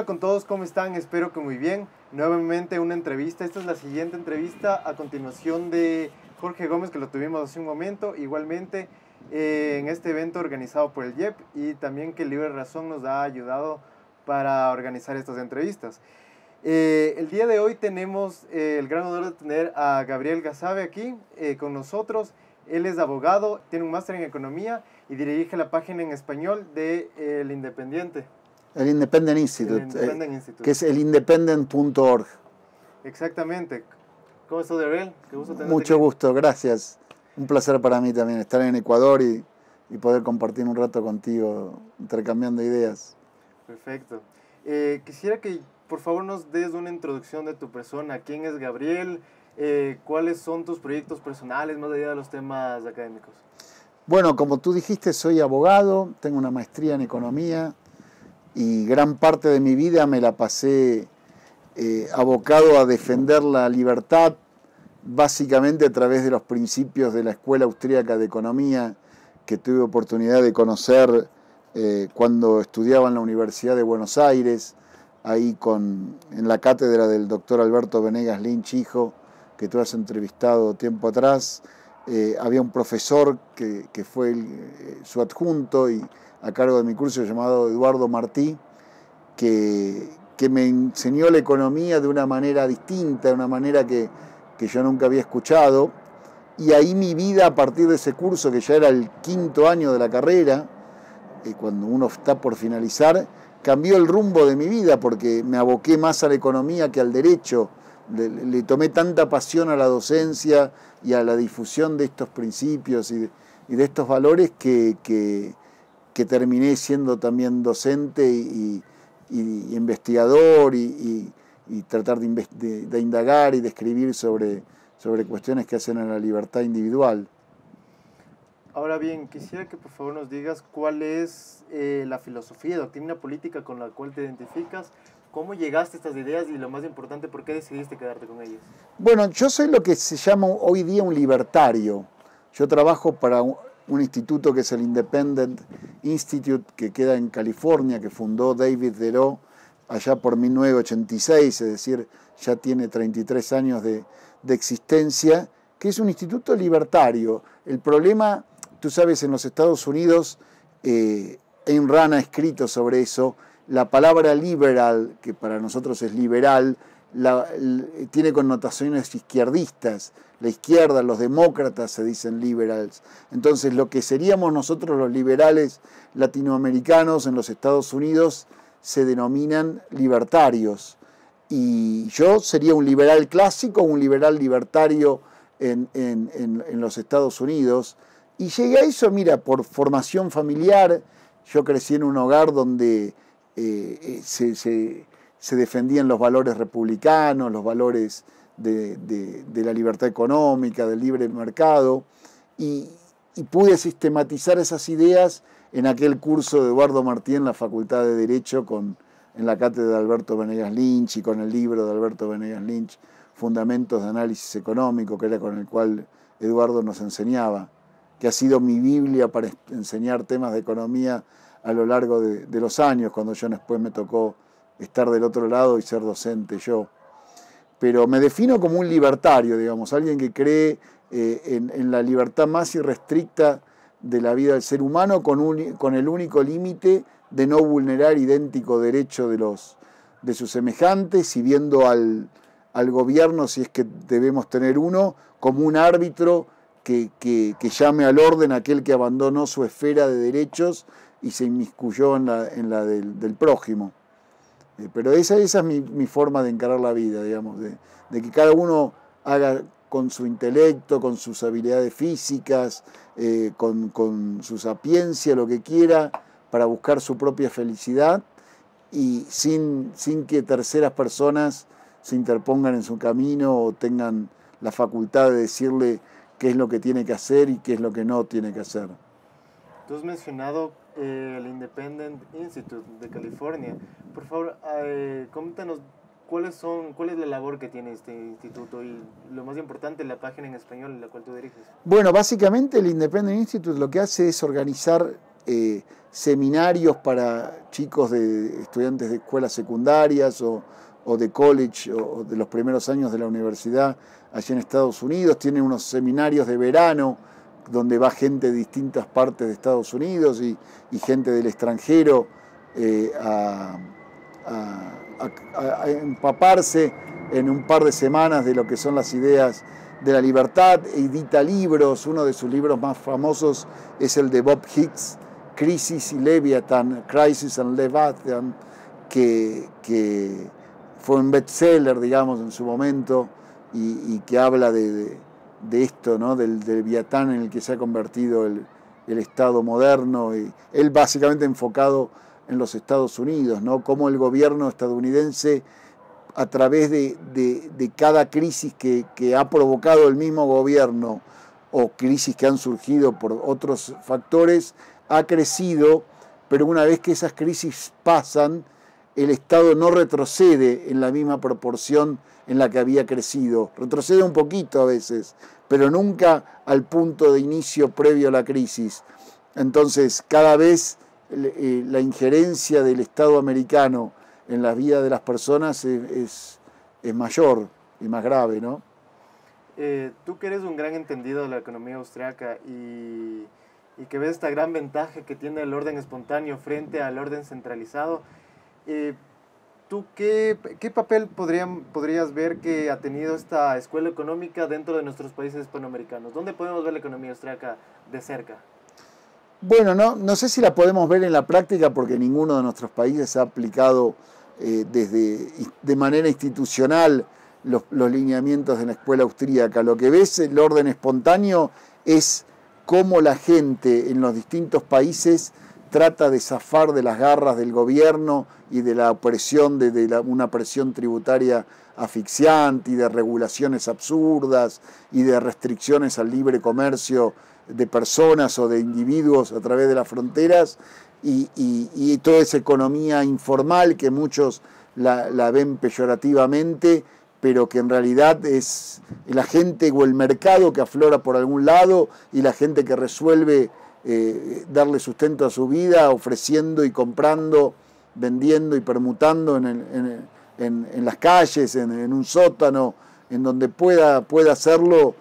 Hola con todos, ¿cómo están? Espero que muy bien. Nuevamente una entrevista. Esta es la siguiente entrevista a continuación de Jorge Gómez, que lo tuvimos hace un momento. Igualmente en este evento organizado por el IEP y también que Libre Razón nos ha ayudado para organizar estas entrevistas. El día de hoy tenemos el gran honor de tener a Gabriel Gazabe aquí con nosotros. Él es abogado, tiene un máster en economía y dirige la página en español de El Independiente. El Independent Institute, que es elindependent.org. Exactamente. ¿Cómo estás, Gabriel? Qué gusto tenerte. Mucho gusto, gracias. Un placer para mí también estar en Ecuador y poder compartir un rato contigo, intercambiando ideas. Perfecto. Quisiera que por favor nos des una introducción de tu persona. ¿Quién es Gabriel? ¿Cuáles son tus proyectos personales más allá de los temas académicos? Bueno, como tú dijiste, soy abogado, tengo una maestría en economía y gran parte de mi vida me la pasé abocado a defender la libertad, básicamente a través de los principios de la Escuela Austríaca de Economía que tuve oportunidad de conocer cuando estudiaba en la Universidad de Buenos Aires, ahí en la cátedra del doctor Alberto Venegas Lynch, hijo, que tú has entrevistado tiempo atrás. Había un profesor que fue su adjunto y a cargo de mi curso llamado Eduardo Martí, que me enseñó la economía de una manera distinta, de una manera que yo nunca había escuchado. Y ahí mi vida, a partir de ese curso, que ya era el quinto año de la carrera, cuando uno está por finalizar, cambió el rumbo de mi vida porque me aboqué más a la economía que al derecho. Le tomé tanta pasión a la docencia y a la difusión de estos principios y de estos valores que terminé siendo también docente y investigador y tratar de indagar y de escribir sobre cuestiones que hacen a la libertad individual. Ahora bien, quisiera que por favor nos digas cuál es la filosofía, doctrina política con la cual te identificas, cómo llegaste a estas ideas y lo más importante, ¿por qué decidiste quedarte con ellas? Bueno, yo soy lo que se llama hoy día un libertario. Yo trabajo para un instituto que es el Independent Institute, que queda en California, que fundó David Theroux allá por 1986, es decir, ya tiene 33 años de existencia, que es un instituto libertario. El problema, tú sabes, en los Estados Unidos, Ayn Rand ha escrito sobre eso, la palabra liberal, que para nosotros es liberal, tiene connotaciones izquierdistas. La izquierda, los demócratas se dicen liberals. Entonces, lo que seríamos nosotros los liberales latinoamericanos en los Estados Unidos se denominan libertarios. Y yo sería un liberal clásico, un liberal libertario en los Estados Unidos. Y llegué a eso, mira, por formación familiar. Yo crecí en un hogar donde se defendían los valores republicanos, los valores de la libertad económica, del libre mercado, y pude sistematizar esas ideas en aquel curso de Eduardo Martí en la Facultad de Derecho, en la cátedra de Alberto Venegas Lynch y con el libro de Alberto Venegas Lynch, Fundamentos de Análisis Económico, que era con el cual Eduardo nos enseñaba, que ha sido mi Biblia para enseñar temas de economía a lo largo de los años, cuando yo después me tocó estar del otro lado y ser docente yo. Pero me defino como un libertario, digamos, alguien que cree en la libertad más irrestricta de la vida del ser humano con el único límite de no vulnerar idéntico derecho de sus semejantes y viendo al gobierno, si es que debemos tener uno, como un árbitro que llame al orden a aquel que abandonó su esfera de derechos y se inmiscuyó en la del prójimo. Pero esa es mi forma de encarar la vida, digamos, de que cada uno haga con su intelecto, con sus habilidades físicas, con su sapiencia, lo que quiera, para buscar su propia felicidad y sin que terceras personas se interpongan en su camino o tengan la facultad de decirle qué es lo que tiene que hacer y qué es lo que no tiene que hacer. Tú has mencionado el Independent Institute de California. Por favor, coméntanos cuál es la labor que tiene este instituto y lo más importante, la página en español en la cual tú diriges. Bueno, básicamente el Independent Institute lo que hace es organizar seminarios para chicos estudiantes de escuelas secundarias o de college o de los primeros años de la universidad allí en Estados Unidos. Tienen unos seminarios de verano donde va gente de distintas partes de Estados Unidos y gente del extranjero a empaparse en un par de semanas de lo que son las ideas de la libertad. Edita libros. Uno de sus libros más famosos es el de Bob Hicks, Crisis and Leviathan, que fue un bestseller, digamos, en su momento, y que habla de esto, ¿no? del Leviatán en el que se ha convertido el Estado moderno, y él básicamente enfocado en los Estados Unidos, ¿no? Cómo el gobierno estadounidense, a través de cada crisis que ha provocado el mismo gobierno o crisis que han surgido por otros factores, ha crecido, pero una vez que esas crisis pasan, el Estado no retrocede en la misma proporción en la que había crecido. Retrocede un poquito a veces, pero nunca al punto de inicio previo a la crisis. Entonces, cada vez la injerencia del Estado americano en la vida de las personas es mayor y más grave, ¿no? Tú que eres un gran entendido de la economía austriaca y que ves esta gran ventaja que tiene el orden espontáneo frente al orden centralizado, ¿tú qué papel podrías ver que ha tenido esta escuela económica dentro de nuestros países hispanoamericanos? ¿Dónde podemos ver la economía austriaca de cerca? Bueno, no sé si la podemos ver en la práctica porque ninguno de nuestros países ha aplicado de manera institucional los lineamientos de la escuela austríaca. Lo que ves, el orden espontáneo, es cómo la gente en los distintos países trata de zafar de las garras del gobierno y de la opresión, una presión tributaria asfixiante y de regulaciones absurdas y de restricciones al libre comercio de personas o de individuos a través de las fronteras y toda esa economía informal que muchos la ven peyorativamente, pero que en realidad es la gente o el mercado que aflora por algún lado y la gente que resuelve darle sustento a su vida ofreciendo y comprando, vendiendo y permutando en las calles, en un sótano, en donde pueda hacerlo,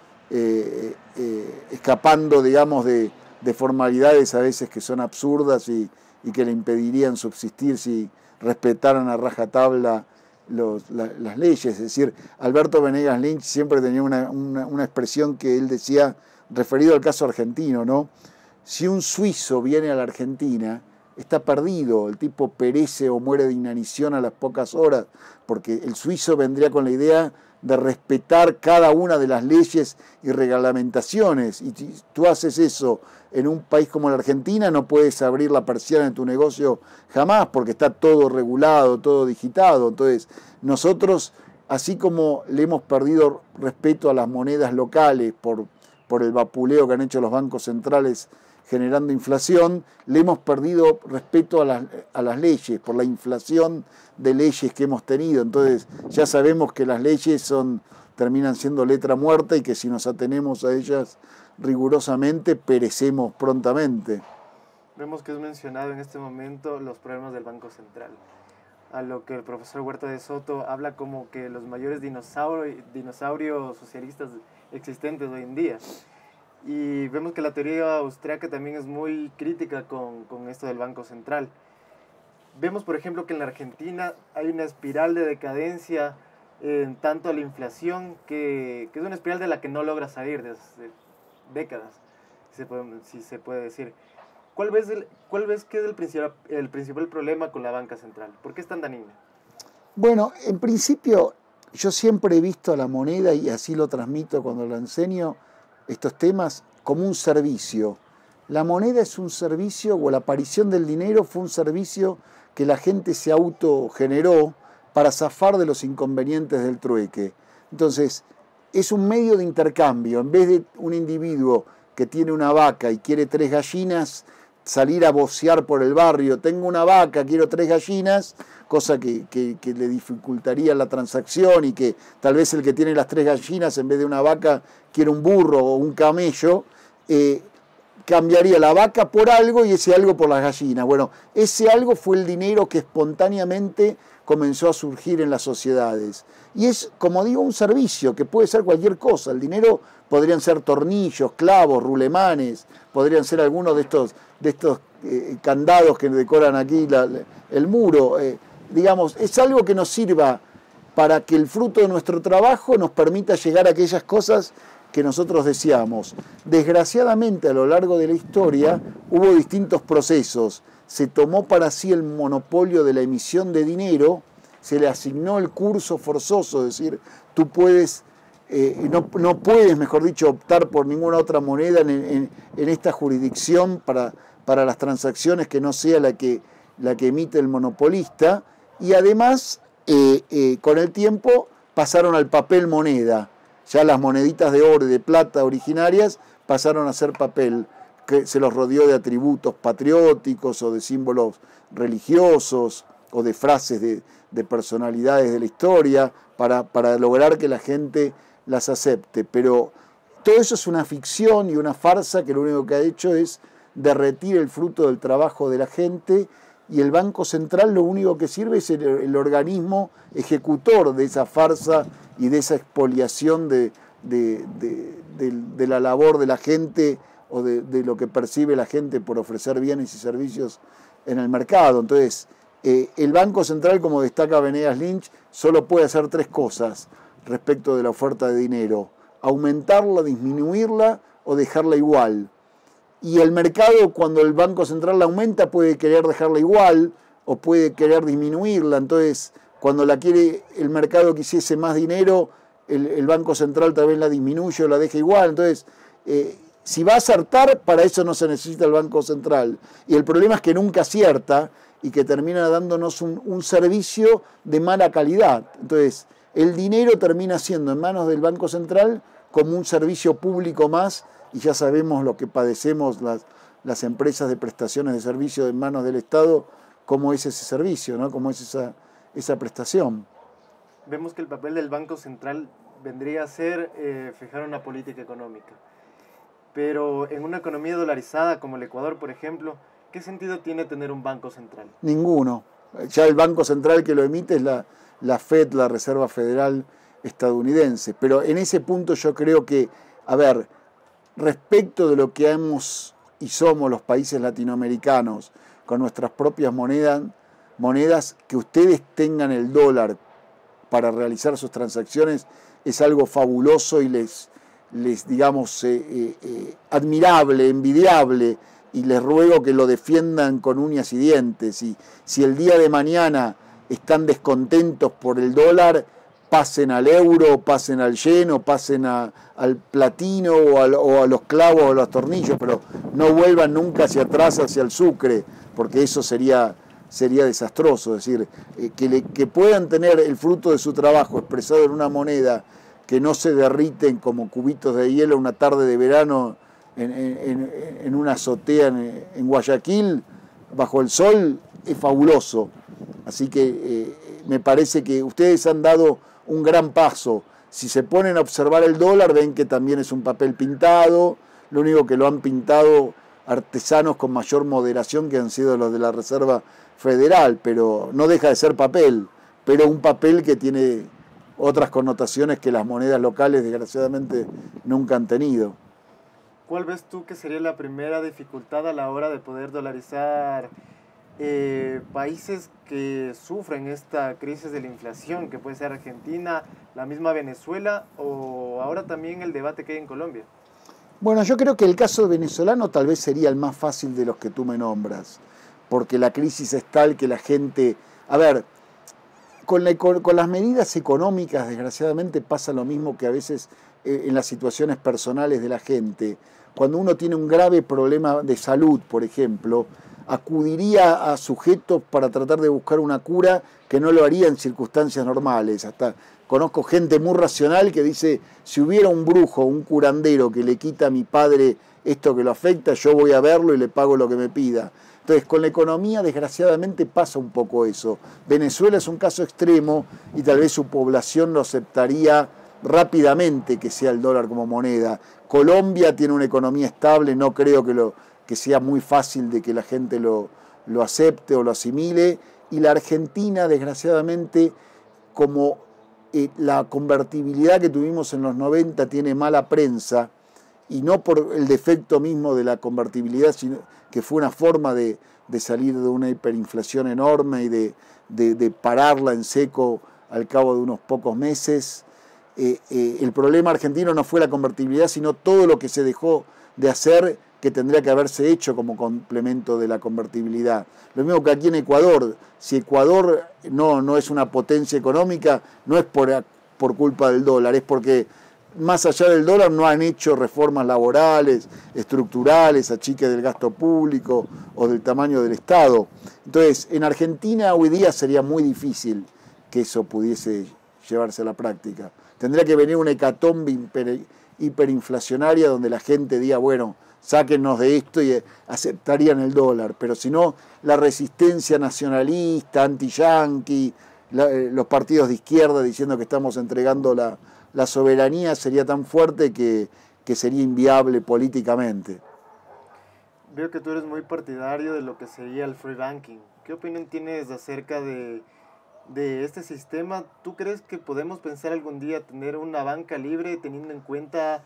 escapando, digamos, de formalidades a veces que son absurdas y que le impedirían subsistir si respetaran a rajatabla las leyes. Es decir, Alberto Venegas Lynch siempre tenía una expresión que él decía, referido al caso argentino, ¿no? Si un suizo viene a la Argentina, está perdido, el tipo perece o muere de inanición a las pocas horas, porque el suizo vendría con la idea de respetar cada una de las leyes y reglamentaciones, y si tú haces eso en un país como la Argentina, no puedes abrir la persiana de tu negocio jamás, porque está todo regulado, todo digitado. Entonces, nosotros, así como le hemos perdido respeto a las monedas locales por el vapuleo que han hecho los bancos centrales generando inflación, le hemos perdido respeto a las leyes, por la inflación de leyes que hemos tenido. Entonces ya sabemos que las leyes terminan siendo letra muerta y que si nos atenemos a ellas rigurosamente perecemos prontamente. Vemos que es mencionado en este momento los problemas del Banco Central, a lo que el profesor Huerta de Soto habla como que los mayores dinosaurios socialistas existentes hoy en día. Y vemos que la teoría austriaca también es muy crítica con esto del Banco Central. Vemos, por ejemplo, que en la Argentina hay una espiral de decadencia en tanto a la inflación, que es una espiral de la que no logra salir desde décadas, si se puede decir. ¿Cuál ves que es el principal problema con la banca central? ¿Por qué es tan dañina? Bueno, en principio yo siempre he visto a la moneda, y así lo transmito cuando lo enseño, estos temas, como un servicio. La moneda es un servicio, o la aparición del dinero fue un servicio que la gente se autogeneró para zafar de los inconvenientes del trueque. Entonces, es un medio de intercambio. En vez de un individuo que tiene una vaca y quiere 3 gallinas, salir a vocear por el barrio, tengo una vaca, quiero 3 gallinas, cosa que le dificultaría la transacción, y que tal vez el que tiene las 3 gallinas en vez de una vaca quiere un burro o un camello, cambiaría la vaca por algo y ese algo por las gallinas. Bueno, ese algo fue el dinero que espontáneamente comenzó a surgir en las sociedades. Y es, como digo, un servicio que puede ser cualquier cosa. El dinero podrían ser tornillos, clavos, rulemanes, podrían ser algunos de estos candados que decoran aquí el muro. Digamos, es algo que nos sirva para que el fruto de nuestro trabajo nos permita llegar a aquellas cosas que nosotros deseamos. Desgraciadamente, a lo largo de la historia hubo distintos procesos. Se tomó para sí el monopolio de la emisión de dinero, se le asignó el curso forzoso, es decir, tú puedes, no puedes, mejor dicho, optar por ninguna otra moneda en esta jurisdicción para las transacciones que no sea la que emite el monopolista, y además, con el tiempo, pasaron al papel moneda. Ya las moneditas de oro y de plata originarias pasaron a ser papel, que se los rodeó de atributos patrióticos o de símbolos religiosos o de frases de personalidades de la historia para lograr que la gente las acepte. Pero todo eso es una ficción y una farsa que lo único que ha hecho es derretir el fruto del trabajo de la gente, y el Banco Central lo único que sirve es el organismo ejecutor de esa farsa y de esa expoliación de la labor de la gente o de lo que percibe la gente por ofrecer bienes y servicios en el mercado. Entonces, el Banco Central, como destaca Venegas Lynch, solo puede hacer tres cosas respecto de la oferta de dinero: aumentarla, disminuirla o dejarla igual. Y el mercado, cuando el Banco Central la aumenta, puede querer dejarla igual o puede querer disminuirla. Entonces, cuando el mercado quisiese más dinero, el Banco Central tal vez la disminuye o la deja igual. Entonces, si va a acertar, para eso no se necesita el Banco Central. Y el problema es que nunca acierta y que termina dándonos un servicio de mala calidad. Entonces, el dinero termina siendo en manos del Banco Central como un servicio público más, y ya sabemos lo que padecemos las empresas de prestaciones de servicio en manos del Estado, cómo es ese servicio, ¿no? Cómo es esa prestación. Vemos que el papel del Banco Central vendría a ser fijar una política económica. Pero en una economía dolarizada como el Ecuador, por ejemplo, ¿qué sentido tiene tener un Banco Central? Ninguno. Ya el Banco Central que lo emite es la Fed, la Reserva Federal estadounidense. Pero en ese punto yo creo que, a ver, respecto de lo que hemos y somos los países latinoamericanos, con nuestras propias monedas, que ustedes tengan el dólar para realizar sus transacciones es algo fabuloso y les digamos, admirable, envidiable, y les ruego que lo defiendan con uñas y dientes. Y si el día de mañana están descontentos por el dólar, pasen al euro, pasen al yen, o pasen al platino o a los clavos o a los tornillos, pero no vuelvan nunca hacia atrás, hacia el sucre, porque eso sería desastroso. Es decir, que puedan tener el fruto de su trabajo expresado en una moneda que no se derriten como cubitos de hielo una tarde de verano en una azotea en Guayaquil, bajo el sol, es fabuloso. Así que me parece que ustedes han dado un gran paso. Si se ponen a observar el dólar, ven que también es un papel pintado, lo único que lo han pintado artesanos con mayor moderación, que han sido los de la Reserva Federal, pero no deja de ser papel, pero un papel que tiene otras connotaciones que las monedas locales desgraciadamente nunca han tenido. ¿Cuál ves tú que sería la primera dificultad a la hora de poder dolarizar países que sufren esta crisis de la inflación, que puede ser Argentina, la misma Venezuela o ahora también el debate que hay en Colombia? Bueno, yo creo que el caso venezolano tal vez sería el más fácil de los que tú me nombras, porque la crisis es tal que la gente... A ver, con las medidas económicas, desgraciadamente, pasa lo mismo que a veces en las situaciones personales de la gente. Cuando uno tiene un grave problema de salud, por ejemplo, acudiría a sujetos para tratar de buscar una cura que no lo haría en circunstancias normales. Hasta conozco gente muy racional que dice, si hubiera un brujo, un curandero que le quita a mi padre esto que lo afecta, yo voy a verlo y le pago lo que me pida. Entonces, con la economía, desgraciadamente, pasa un poco eso. Venezuela es un caso extremo y tal vez su población lo aceptaría rápidamente que sea el dólar como moneda. Colombia tiene una economía estable, no creo que sea muy fácil de que la gente lo acepte o lo asimile. Y la Argentina, desgraciadamente, como la convertibilidad que tuvimos en los 90 tiene mala prensa, y no por el defecto mismo de la convertibilidad, sino que fue una forma de salir de una hiperinflación enorme y de pararla en seco al cabo de unos pocos meses. El problema argentino no fue la convertibilidad, sino todo lo que se dejó de hacer que tendría que haberse hecho como complemento de la convertibilidad. Lo mismo que aquí en Ecuador. Si Ecuador no es una potencia económica, no es por culpa del dólar, es porque más allá del dólar no han hecho reformas laborales, estructurales, achique del gasto público o del tamaño del Estado. Entonces, en Argentina hoy día sería muy difícil que eso pudiese llevarse a la práctica. Tendría que venir una hecatombe hiperinflacionaria donde la gente diga, bueno, sáquennos de esto y aceptarían el dólar. Pero si no, la resistencia nacionalista, anti-yanqui, los partidos de izquierda diciendo que estamos entregando la soberanía sería tan fuerte que sería inviable políticamente. Veo que tú eres muy partidario de lo que sería el free banking. ¿Qué opinión tienes acerca de este sistema? ¿Tú crees que podemos pensar algún día tener una banca libre teniendo en cuenta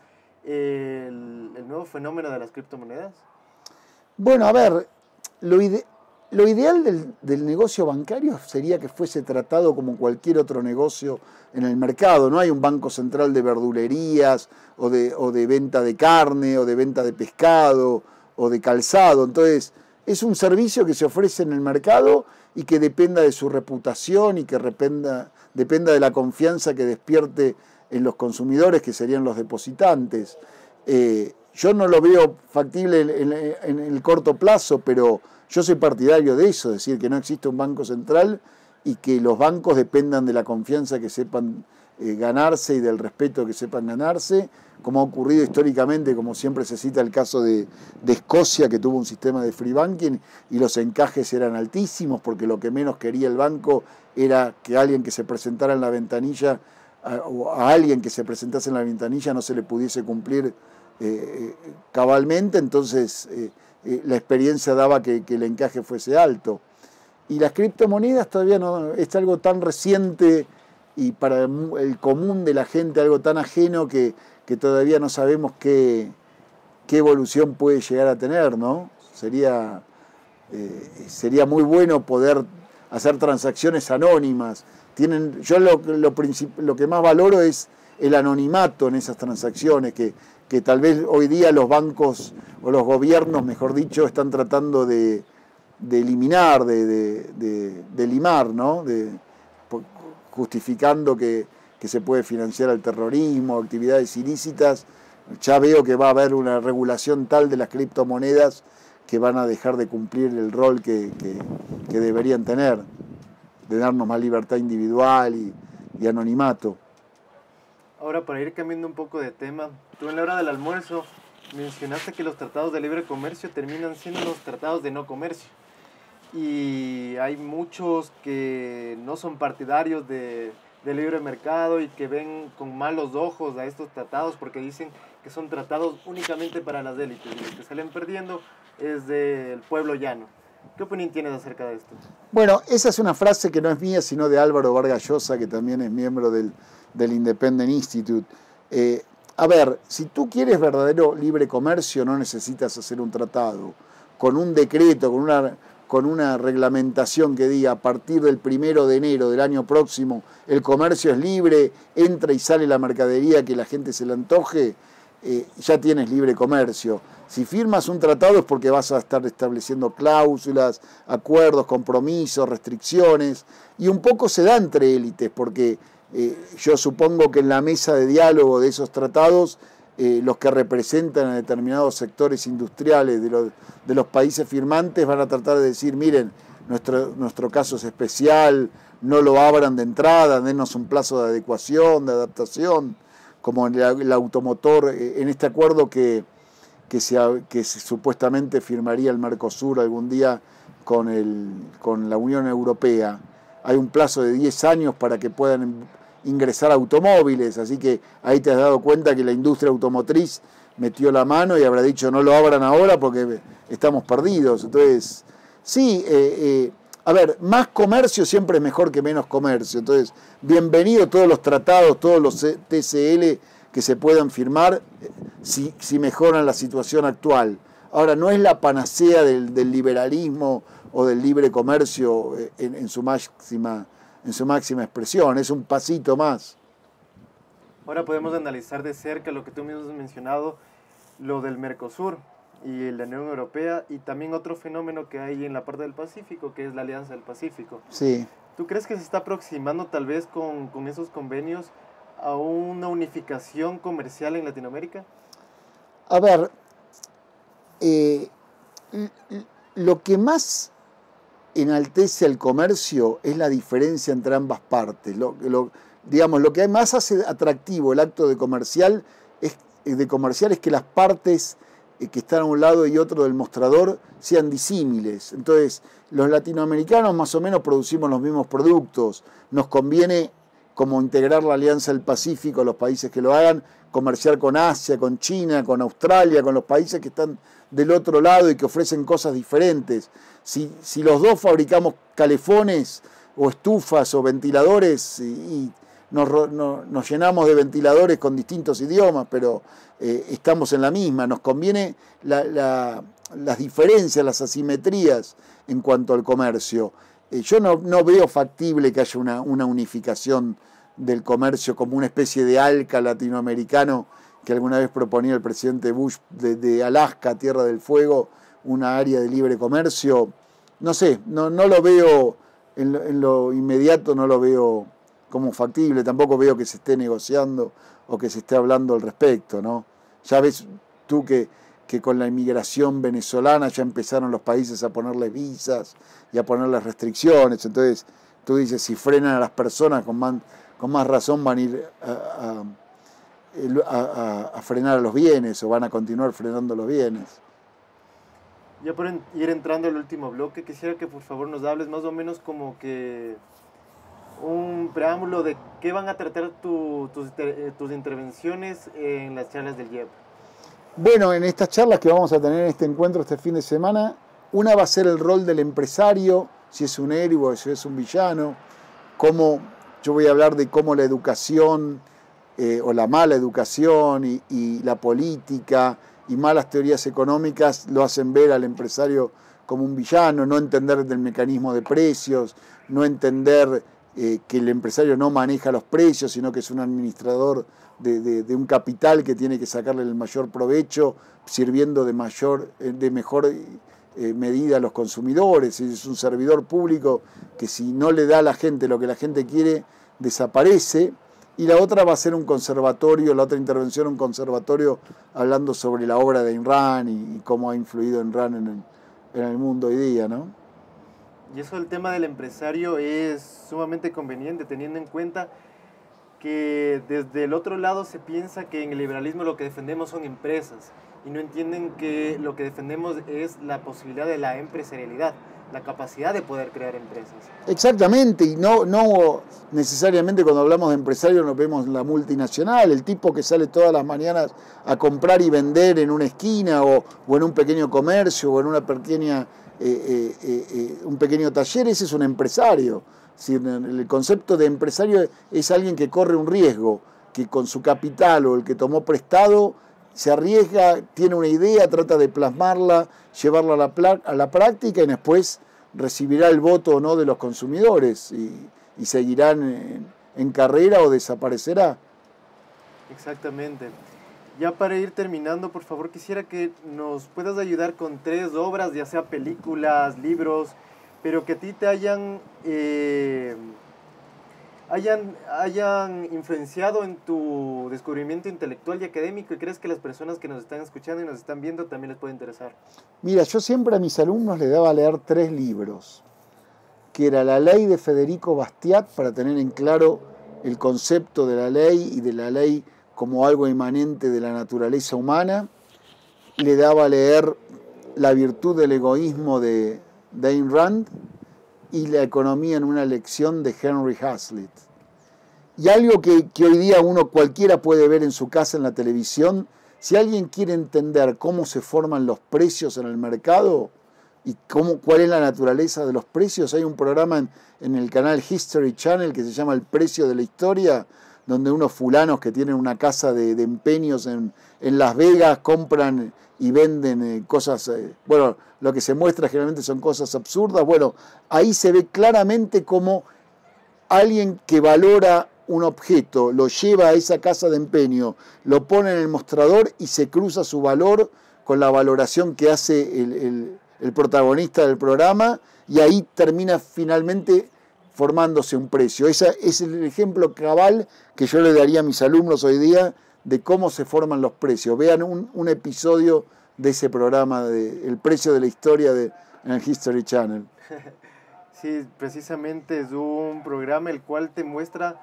el nuevo fenómeno de las criptomonedas? Bueno, a ver, lo ideal del negocio bancario sería que fuese tratado como cualquier otro negocio en el mercado. No hay un banco central de verdulerías o de venta de carne o de venta de pescado o de calzado. Entonces, es un servicio que se ofrece en el mercado y que dependa de su reputación y que dependa de la confianza que despierte en los consumidores, que serían los depositantes. Yo no lo veo factible en el corto plazo, pero yo soy partidario de eso, es decir, que no existe un banco central y que los bancos dependan de la confianza que sepan ganarse y del respeto que sepan ganarse, como ha ocurrido históricamente, como siempre se cita el caso de Escocia, que tuvo un sistema de free banking y los encajes eran altísimos porque lo que menos quería el banco era que alguien que se presentara en la ventanilla, o a alguien que se presentase en la ventanilla no se le pudiese cumplir cabalmente, entonces la experiencia daba que el encaje fuese alto. Y las criptomonedas todavía no, es algo tan reciente y para el común de la gente algo tan ajeno que todavía no sabemos qué evolución puede llegar a tener, ¿no? Sería muy bueno poder hacer transacciones anónimas. Yo lo que más valoro es el anonimato en esas transacciones, que tal vez hoy día los bancos o los gobiernos, mejor dicho, están tratando de eliminar, de limar, ¿no? Justificando que se puede financiar el terrorismo, actividades ilícitas. Ya veo que va a haber una regulación tal de las criptomonedas que van a dejar de cumplir el rol que deberían tener, de darnos más libertad individual y anonimato. Ahora, para ir cambiando un poco de tema, tú en la hora del almuerzo mencionaste que los tratados de libre comercio terminan siendo los tratados de no comercio. Y hay muchos que no son partidarios de libre mercado y que ven con malos ojos a estos tratados porque dicen que son tratados únicamente para las élites y los que salen perdiendo es del pueblo llano. ¿Qué opinión tienes acerca de esto? Bueno, esa es una frase que no es mía, sino de Álvaro Vargas Llosa, que también es miembro del Independent Institute. A ver, si tú quieres verdadero libre comercio, no necesitas hacer un tratado. Con un decreto, con una reglamentación que diga a partir del 1 de enero del año próximo el comercio es libre, entra y sale la mercadería que la gente se le antoje, ya tienes libre comercio. Si firmas un tratado es porque vas a estar estableciendo cláusulas, acuerdos, compromisos, restricciones, y un poco se da entre élites, porque yo supongo que en la mesa de diálogo de esos tratados, los que representan a determinados sectores industriales de los países firmantes van a tratar de decir, miren, nuestro caso es especial, no lo abran de entrada, denos un plazo de adecuación, de adaptación, como en el automotor, en este acuerdo que supuestamente firmaría el Mercosur algún día con la Unión Europea. Hay un plazo de 10 años para que puedan ingresar automóviles, así que ahí te has dado cuenta que la industria automotriz metió la mano y habrá dicho no lo abran ahora porque estamos perdidos. Entonces, sí, a ver, más comercio siempre es mejor que menos comercio. Entonces, bienvenido todos los tratados, todos los TCL que se puedan firmar si mejoran la situación actual. Ahora, no es la panacea del liberalismo o del libre comercio en su máxima expresión, es un pasito más. Ahora podemos analizar de cerca lo que tú mismo has mencionado, lo del Mercosur y la Unión Europea, y también otro fenómeno que hay en la parte del Pacífico, que es la Alianza del Pacífico. Sí. ¿Tú crees que se está aproximando tal vez con esos convenios a una unificación comercial en Latinoamérica? A ver, lo que más enaltece al comercio es la diferencia entre ambas partes. Digamos, lo que más hace atractivo el acto de comercial es que las partes que están a un lado y otro del mostrador sean disímiles. Entonces, los latinoamericanos más o menos producimos los mismos productos. Nos conviene, como integrar la Alianza del Pacífico, los países que lo hagan, comerciar con Asia, con China, con Australia, con los países que están del otro lado y que ofrecen cosas diferentes. Si los dos fabricamos calefones o estufas o ventiladores y nos llenamos de ventiladores con distintos idiomas, pero estamos en la misma. Nos conviene las diferencias, las asimetrías en cuanto al comercio. Yo no veo factible que haya una unificación del comercio como una especie de ALCA latinoamericano que alguna vez proponía el presidente Bush de Alaska, Tierra del Fuego, una área de libre comercio. No sé, no lo veo en lo inmediato, no lo veo como factible, tampoco veo que se esté negociando o que se esté hablando al respecto, ¿no? Ya ves tú que con la inmigración venezolana ya empezaron los países a ponerles visas y a ponerles restricciones, entonces tú dices, si frenan a las personas con más razón van a ir a frenar a los bienes o van a continuar frenando los bienes. Ya por ir entrando al último bloque, quisiera que por favor nos hables más o menos como que un preámbulo de qué van a tratar tus intervenciones en las charlas del IEP. Bueno, en estas charlas que vamos a tener en este encuentro este fin de semana, una va a ser el rol del empresario, si es un héroe, si es un villano, yo voy a hablar de cómo la educación o la mala educación y la política y malas teorías económicas lo hacen ver al empresario como un villano, no entender del mecanismo de precios, no entender que el empresario no maneja los precios, sino que es un administrador de un capital que tiene que sacarle el mayor provecho, sirviendo de mejor medida a los consumidores. Es un servidor público que si no le da a la gente lo que la gente quiere, desaparece. Y la otra va a ser un conservatorio, la otra intervención, un conservatorio hablando sobre la obra de Ayn Rand y cómo ha influido Ayn Rand en el mundo hoy día, ¿no? Y eso del tema del empresario es sumamente conveniente, teniendo en cuenta que desde el otro lado se piensa que en el liberalismo lo que defendemos son empresas y no entienden que lo que defendemos es la posibilidad de la empresarialidad, la capacidad de poder crear empresas. Exactamente, y no necesariamente cuando hablamos de empresario nos vemos la multinacional, el tipo que sale todas las mañanas a comprar y vender en una esquina o en un pequeño comercio o en una pequeña un pequeño taller, ese es un empresario. El concepto de empresario es alguien que corre un riesgo, que con su capital o el que tomó prestado se arriesga, tiene una idea, trata de plasmarla, llevarla a la práctica y después recibirá el voto o no de los consumidores y seguirán en carrera o desaparecerá. Exactamente. Ya para ir terminando, por favor, quisiera que nos puedas ayudar con 3 obras, ya sea películas, libros, pero que a ti te hayan influenciado en tu descubrimiento intelectual y académico y crees que las personas que nos están escuchando y nos están viendo también les puede interesar. Mira, yo siempre a mis alumnos les daba a leer 3 libros, que era La Ley de Federico Bastiat, para tener en claro el concepto de la ley y de la ley como algo inmanente de la naturaleza humana. Le daba a leer La virtud del egoísmo de Ayn Rand y La economía en una lección de Henry Hazlitt. Y algo que hoy día cualquiera puede ver en su casa en la televisión, Si alguien quiere entender cómo se forman los precios en el mercado y cuál es la naturaleza de los precios, hay un programa en el canal History Channel que se llama El Precio de la Historia, donde unos fulanos que tienen una casa de empeños en Las Vegas compran y venden cosas, bueno, lo que se muestra generalmente son cosas absurdas. Bueno, ahí se ve claramente cómo alguien que valora un objeto, lo lleva a esa casa de empeño, lo pone en el mostrador y se cruza su valor con la valoración que hace el protagonista del programa, y ahí termina finalmente formándose un precio. Ese es el ejemplo cabal que yo le daría a mis alumnos hoy día de cómo se forman los precios. Vean un episodio de ese programa, de El Precio de la Historia en el History Channel. Sí, precisamente es un programa el cual te muestra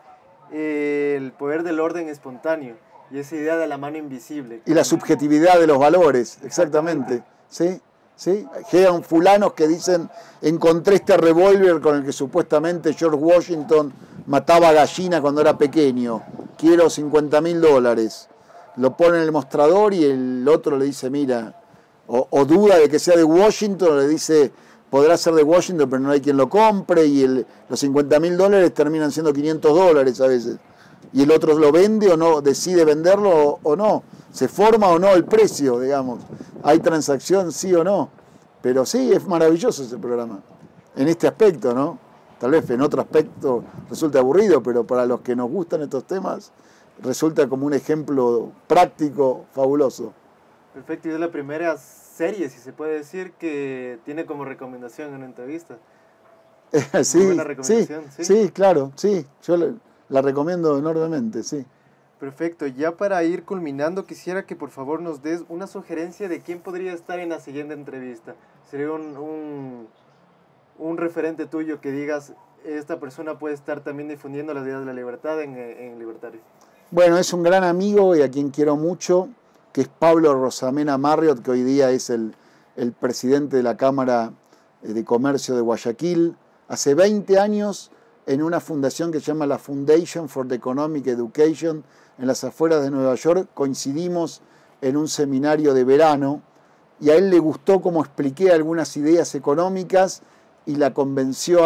el poder del orden espontáneo y esa idea de la mano invisible. Y la subjetividad de los valores, exactamente. ¿Sí? ¿Sí? Llegan fulanos que dicen, encontré este revólver con el que supuestamente George Washington mataba gallinas cuando era pequeño, quiero $50.000. Lo pone en el mostrador y el otro le dice, mira, o duda de que sea de Washington, le dice, podrá ser de Washington, pero no hay quien lo compre, y los $50.000 terminan siendo $500 a veces. Y el otro lo vende o no, decide venderlo o no. Se forma o no el precio, digamos. Hay transacción, sí o no. Pero sí, es maravilloso ese programa. En este aspecto, ¿no? Tal vez en otro aspecto resulta aburrido, pero para los que nos gustan estos temas, resulta como un ejemplo práctico, fabuloso. Perfecto, y es la primera serie, si se puede decir, que tiene como recomendación en una entrevista. Sí, buena recomendación, sí, claro, sí. Yo la recomiendo enormemente, sí. Perfecto, ya para ir culminando, quisiera que por favor nos des una sugerencia de quién podría estar en la siguiente entrevista. Sería un referente tuyo que digas, esta persona puede estar también difundiendo las ideas de la libertad en Libertario. Bueno, es un gran amigo y a quien quiero mucho, que es Pablo Rosamena Marriott, que hoy día es el presidente de la Cámara de Comercio de Guayaquil. Hace 20 años, en una fundación que se llama la Foundation for the Economic Education, en las afueras de Nueva York, coincidimos en un seminario de verano, y a él le gustó cómo expliqué algunas ideas económicas y la convenció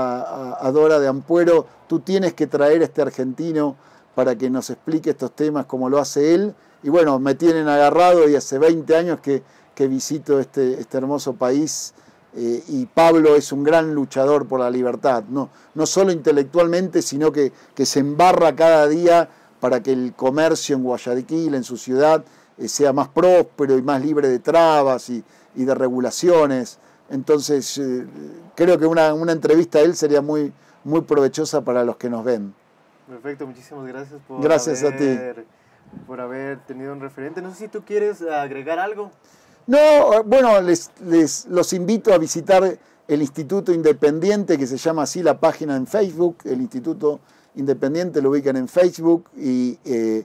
a Dora de Ampuero, tú tienes que traer a este argentino para que nos explique estos temas como lo hace él. Y bueno, me tienen agarrado y hace 20 años que visito este hermoso país, y Pablo es un gran luchador por la libertad, no solo intelectualmente, sino que se embarra cada día para que el comercio en Guayaquil, en su ciudad, sea más próspero y más libre de trabas y de regulaciones. Entonces, creo que una entrevista a él sería muy, muy provechosa para los que nos ven. Perfecto, muchísimas gracias por haber tenido un referente. No sé si tú quieres agregar algo. No, bueno, los invito a visitar el Instituto Independiente, que se llama así la página en Facebook. El Instituto Independiente lo ubican en Facebook, y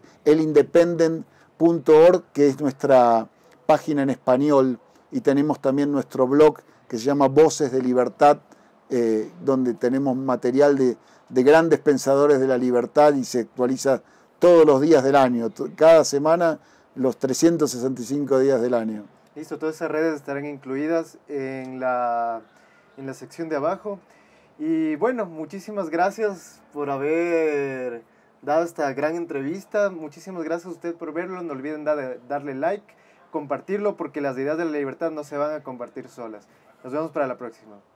elindependent.org, que es nuestra página en español, y tenemos también nuestro blog que se llama Voces de Libertad, donde tenemos material de grandes pensadores de la libertad y se actualiza todos los días del año, cada semana, los 365 días del año. Listo, todas esas redes estarán incluidas en la sección de abajo. Y bueno, muchísimas gracias por haber dado esta gran entrevista. Muchísimas gracias a usted por verlo. No olviden darle like, compartirlo, porque las ideas de la libertad no se van a compartir solas. Nos vemos para la próxima.